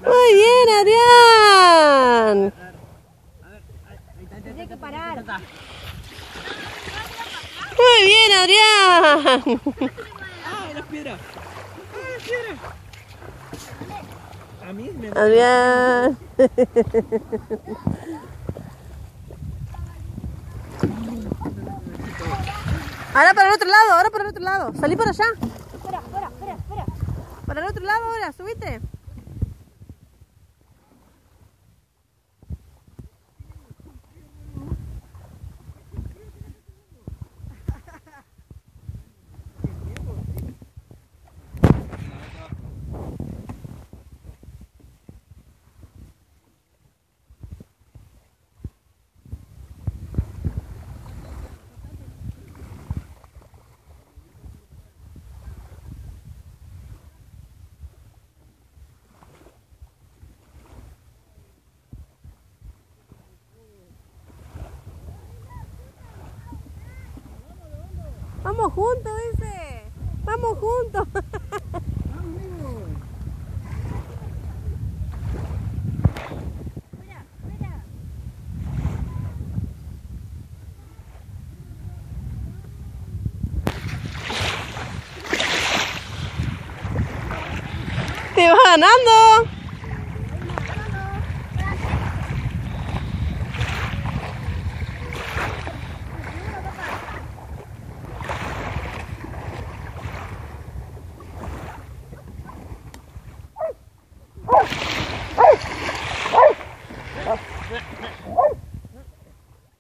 Muy bien, Adrián. Tienes que parar. Muy bien, Adrián. ¡Ah, las piedras! ¡Ah, las piedras! A mí me Adrián. Ahora para el otro lado, ahora para el otro lado. Salí para allá. Espera, espera, espera, espera. Para el otro lado ahora, subite. Vamos juntos, dice. Vamos juntos. Espera, espera. Te vas ganando.